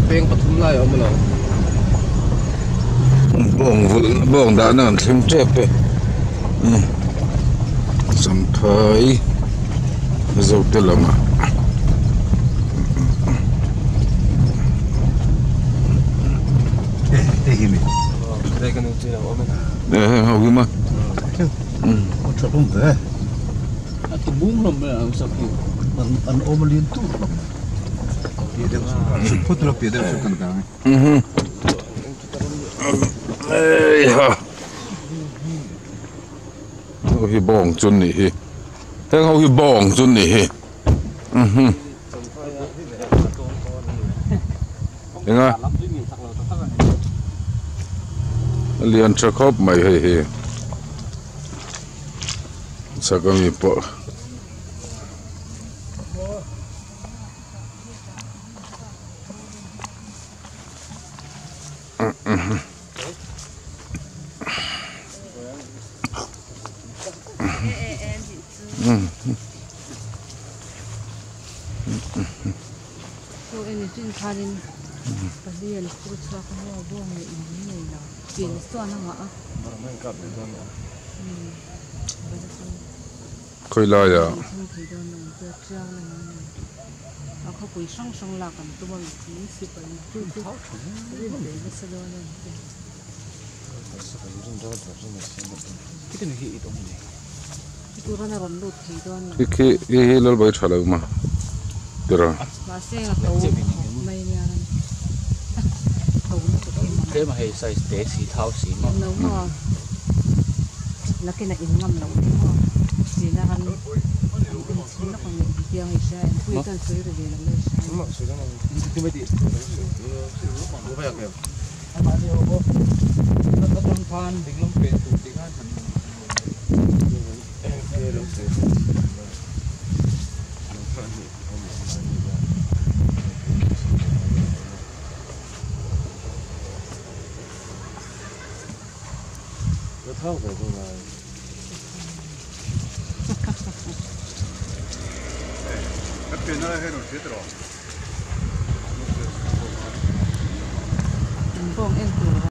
beng pathum lai om lo bawng đã nè thêm chép pe Champhaiah dâu tê làm à hi mi đây cái nuôi nào om nè hầu cái mà một chỗ không thế cái bún lắm mà sao kiểu ăn om liên tục phút rồi phía đây sẽ cần cái ê ha hầu cái bawng chun nè hi thế hầu cái bawng chun nè hi nghe à liền cho khóc mày hi sao có mi po so any tin khanin palian kurcha ko wa bawng ni in nei la pin so na ma a khơi lai à thì don nang te trao na a kho pui sang sang la kan tu ma ti si pa ni tu tu ri de na sa do na cái này hi ít om này tu ra na ron lu thi don cái lal bai thala ma tira ma se nga to mai ni an to na to thế mà hay size té xì thao xì mà no mo la ke na in ngam lo ni mo si na han in sin na kon ni tiang ai sa pui tan soi re na le sa mà soi ra mà cái mấy đi bố phải kêu mà đi ô bố nó đang phan định lắm về tụ đi ăn nó thao về rồi mà cái tiền nó hay nó chết rồi bawng en tu